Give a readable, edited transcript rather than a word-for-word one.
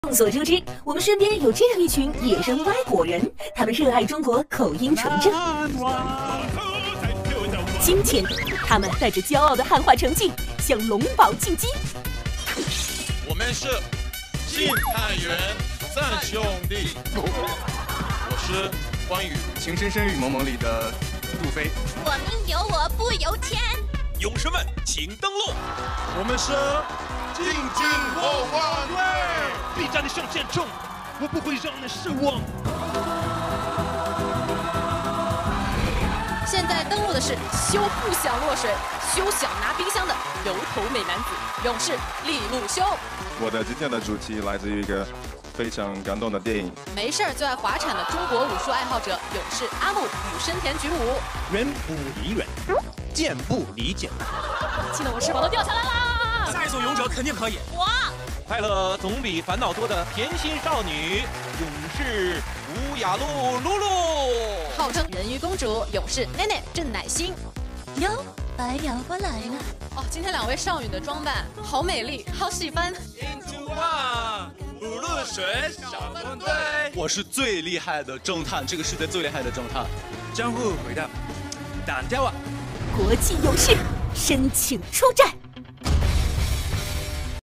众所周知，我们身边有这样一群野生外国人，他们热爱中国，口音纯正。今天，他们带着骄傲的汉化成绩向龙堡进击。 我们是晋太原三兄弟，我是关羽， 《情深深雨蒙蒙》里的杜飞。 我命由我不由天。 勇士们，请登陆！ 我们是进京后万队，必战的上线中，我不会让你失望。 现在登陆的是休不想落水，休想拿冰箱的油头美男子勇士利路修。 我的今天的主题来自于一个非常感动的电影。 没事儿就爱滑铲的中国武术爱好者勇士阿木与生田举武。 远不离远，剑不离剑。 气得我翅膀都掉下来啦！ 下一组勇者肯定可以。 我快乐总比烦恼多的甜心少女勇士吴雅露露露， 号称人鱼公主勇士奈奈郑乃馨。 哟，白鸟花来了。 哦，今天两位少女的装扮好美丽，好喜欢。 五路水小分队， 我是最厉害的侦探，这个世界最厉害的侦探。 江户回到打掉啊！ 国际勇士申请出战。